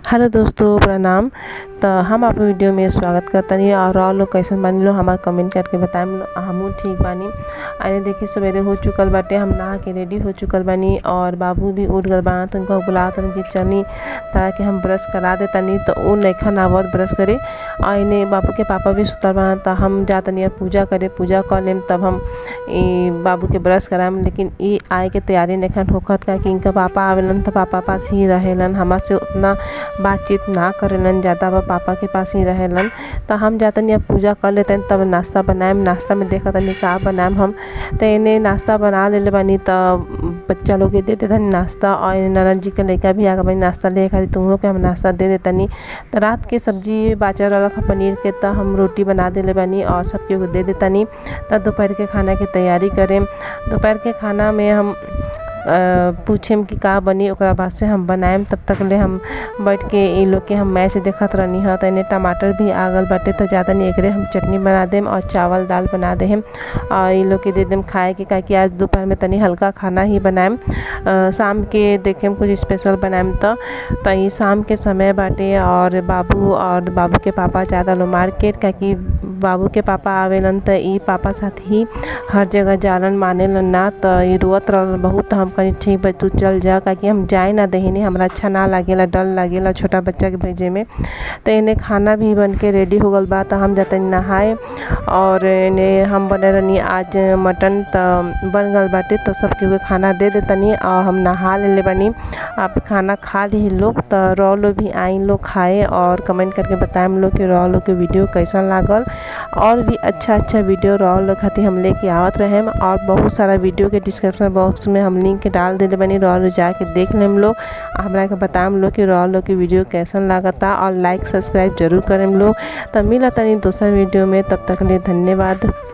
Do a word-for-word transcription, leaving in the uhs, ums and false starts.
Hello दोस्तों, प्रणाम। तो हम आप वीडियो में स्वागत करतनी और और लोग कैसन बानी लो हमारा कमेंट करके बताएं। हमहू ठीक बानी। आने देखिए सवेरे हो चुकल बाटे, हम नहा के रेडी हो चुकल बानी और बाबू भी उठ गल बा। तो उनको बुला तन कि चली तारा के हम ब्रश करा दे तनी। तो वो नैखन आवत ब्रश करे और इन्हें बाबू के पापा भी सुतल बा। तो हम जा तनी पूजा करे, पूजा कर लेम तब हम ई बाबू के ब्रश कराएम। लेकिन ई आए के तैयारी नैखन होखत का कि इनका पापा आवेलन तो पापा पास ही रहेलन, हमार से उतना बातचीत ना करेलन, ज़्यादा वह पापा के पास ही रहेलन। तो हम जातनी अब पूजा कर लेते तब नाश्ता बनाएम। नाश्ता में देखा तनी का बनाएम हम। तो इन्हें नाश्ता बना ले बानी तो बच्चा लोग दे देते नाश्ता और नारायण जी के लड़का भी आ गए नाश्ता ले खाती तुम के हम नाश्ता दे देतनी। तो रात के सब्जी बाचल रहा पनीर के तो हम रोटी बना दे बानी और सबके दे देतनी। तो दोपहर के खाना की तैयारी करें। दोपहर के खाना में हम पूछेम कि का बनी, ओकरा बाद से हम बनाएम। तब तक ले हम बैठ के इन लोग के हम मैच देखत रहनी है। तो इन्हें टमाटर भी आगल बाटे तो ज़्यादा नहीं एकरे हम चटनी बना देम और चावल दाल बना देम और इन लोग के दे देम खाए के का कि आज दोपहर में तनी हल्का खाना ही बनाएम। शाम के देखेम कुछ स्पेशल बनाएम। तो तो ये शाम के समय बाटे और बाबू और बाबू के पापा ज़्यादा लो मार्केट का कि बाबू के पापा आवेलन तो ई पापा साथ ही हर जगह जालन मानेलन ना। तो ये रोत रहलन बहुत। तो हम कहीं ठीक बा तू चल जा का कि हम जाए ना देहिनी, हमरा अच्छा ना लागेला, डर लागेला छोटा बच्चा के भेजे में। तो इन्हें खाना भी बन के रेडी हो गल बा। तो हम जाते नहाए और इन्हें हम बने रहनी आज मटन तो बन गल बाटे। तो सबके खाना दे देतनी और हम नहा ले बनी। आप खाना खा ली लोग तो रौ लोग भी आई लोग खाए और कमेंट करके बताएं हम लोग कि रौ लोग के वीडियो कैसा लागल। और भी अच्छा अच्छा वीडियो रौ लोग खातिर हम लेके आवत रहे और बहुत सारा वीडियो के डिस्क्रिप्शन बॉक्स में हम लिंक डाल दे बनी। रौ लोग जाके देख लेम लोग, हमरा के बताएम लोग कि रौ लोग की वीडियो कैसन लागता और लाइक सब्सक्राइब जरूर करें लोग। तो मिला तनी दूसरा वीडियो में, तब तक लिए धन्यवाद।